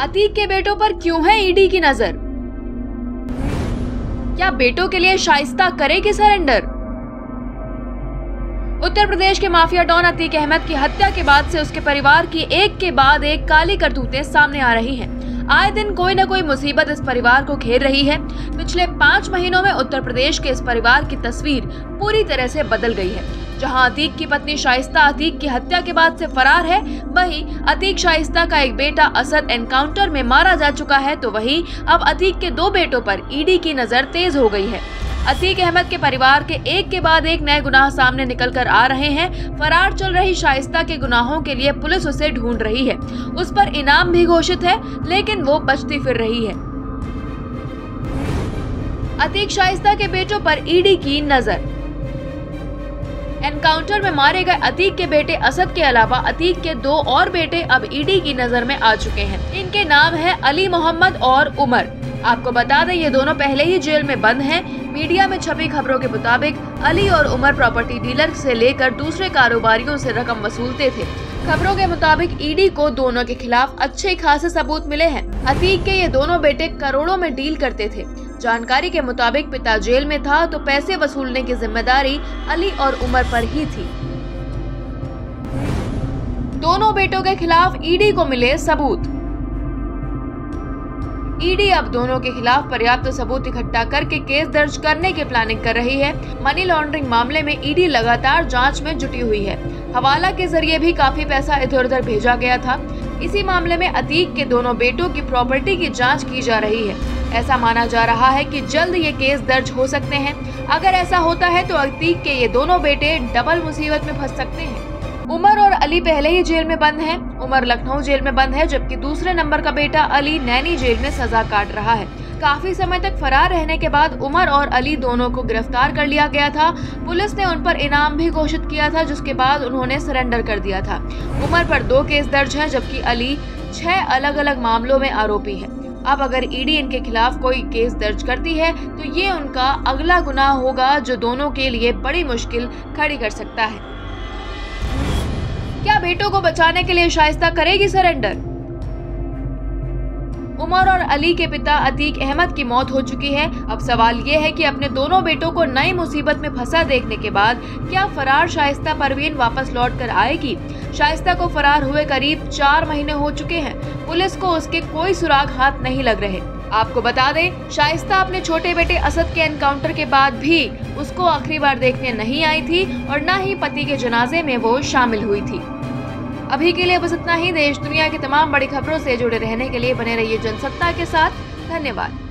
अतीक के बेटों पर क्यों है ईडी की नजर? क्या बेटों के लिए शाइस्ता करेगी सरेंडर? उत्तर प्रदेश के माफिया डॉन अतीक अहमद की हत्या के बाद से उसके परिवार की एक के बाद एक काली करतूतें सामने आ रही हैं। आए दिन कोई न कोई मुसीबत इस परिवार को घेर रही है। पिछले 5 महीनों में उत्तर प्रदेश के इस परिवार की तस्वीर पूरी तरह से बदल गई है। जहां अतीक की पत्नी शाइस्ता अतीक की हत्या के बाद से फरार है, वहीं अतीक शाइस्ता का एक बेटा असद एनकाउंटर में मारा जा चुका है, तो वहीं अब अतीक के 2 बेटों पर ईडी की नजर तेज हो गई है। अतीक अहमद के परिवार के एक के बाद एक नए गुनाह सामने निकल कर आ रहे हैं। फरार चल रही शाइस्ता के गुनाहों के लिए पुलिस उसे ढूंढ रही है। उस पर इनाम भी घोषित है, लेकिन वो बचती फिर रही है। अतीक शाइस्ता के बेटों पर ईडी की नजर। एनकाउंटर में मारे गए अतीक के बेटे असद के अलावा अतीक के 2 और बेटे अब ईडी की नजर में आ चुके हैं। इनके नाम है अली मोहम्मद और उमर। आपको बता दें, ये दोनों पहले ही जेल में बंद हैं। मीडिया में छपी खबरों के मुताबिक अली और उमर प्रॉपर्टी डीलर से लेकर दूसरे कारोबारियों से रकम वसूलते थे। खबरों के मुताबिक ईडी को दोनों के खिलाफ अच्छे खासे सबूत मिले हैं। अतीक के ये दोनों बेटे करोड़ों में डील करते थे। जानकारी के मुताबिक पिता जेल में था, तो पैसे वसूलने की जिम्मेदारी अली और उमर पर ही थी। दोनों बेटों के खिलाफ ईडी को मिले सबूत। ईडी अब दोनों के खिलाफ पर्याप्त सबूत इकट्ठा करके केस दर्ज करने की प्लानिंग कर रही है। मनी लॉन्ड्रिंग मामले में ईडी लगातार जांच में जुटी हुई है। हवाला के जरिए भी काफी पैसा इधर उधर भेजा गया था। इसी मामले में अतीक के दोनों बेटों की प्रॉपर्टी की जांच की जा रही है। ऐसा माना जा रहा है कि जल्द ये केस दर्ज हो सकते हैं। अगर ऐसा होता है तो अतीक के ये दोनों बेटे डबल मुसीबत में फंस सकते हैं। उमर और अली पहले ही जेल में बंद हैं। उमर लखनऊ जेल में बंद है, जबकि दूसरे नंबर का बेटा अली नैनी जेल में सजा काट रहा है। काफी समय तक फरार रहने के बाद उमर और अली दोनों को गिरफ्तार कर लिया गया था। पुलिस ने उन पर इनाम भी घोषित किया था, जिसके बाद उन्होंने सरेंडर कर दिया था। उमर पर 2 केस दर्ज हैं, जबकि अली 6 अलग अलग मामलों में आरोपी है। अब अगर ईडी इनके खिलाफ कोई केस दर्ज करती है, तो ये उनका अगला गुनाह होगा, जो दोनों के लिए बड़ी मुश्किल खड़ी कर सकता है। क्या बेटों को बचाने के लिए शाइस्ता करेगी सरेंडर? उमर और अली के पिता अतीक अहमद की मौत हो चुकी है। अब सवाल ये है कि अपने दोनों बेटों को नई मुसीबत में फंसा देखने के बाद क्या फरार शाइस्ता परवीन वापस लौट कर आएगी? शाइस्ता को फरार हुए करीब 4 महीने हो चुके हैं। पुलिस को उसके कोई सुराग हाथ नहीं लग रहे। आपको बता दें, शाइस्ता अपने छोटे बेटे असद के एनकाउंटर के बाद भी उसको आखिरी बार देखने नहीं आई थी और न ही पति के जनाजे में वो शामिल हुई थी। अभी के लिए बस इतना ही। देश दुनिया की तमाम बड़ी खबरों से जुड़े रहने के लिए बने रहिए जनसत्ता के साथ। धन्यवाद।